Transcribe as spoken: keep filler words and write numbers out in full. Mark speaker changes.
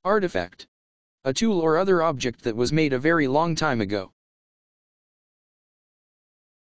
Speaker 1: Artifact. A tool or other object that was made a very long time ago.